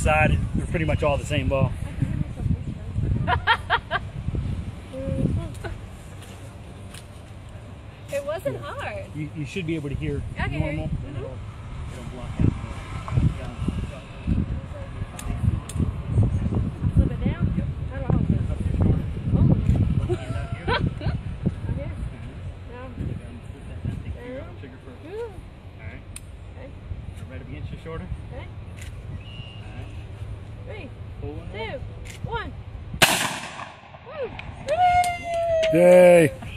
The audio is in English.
Side, they're pretty much all the same ball. It wasn't hard. You should be able to hear normal. Hear you. And it'll block out. Flip it down? Yep. How do I hold it? Up your shoulder. Oh. Put your hand out here. Okay. Now. Take your trigger first. Alright. Okay. Right up against your shoulder. Okay. Alright. 3, 2, 1. Woo! Yay!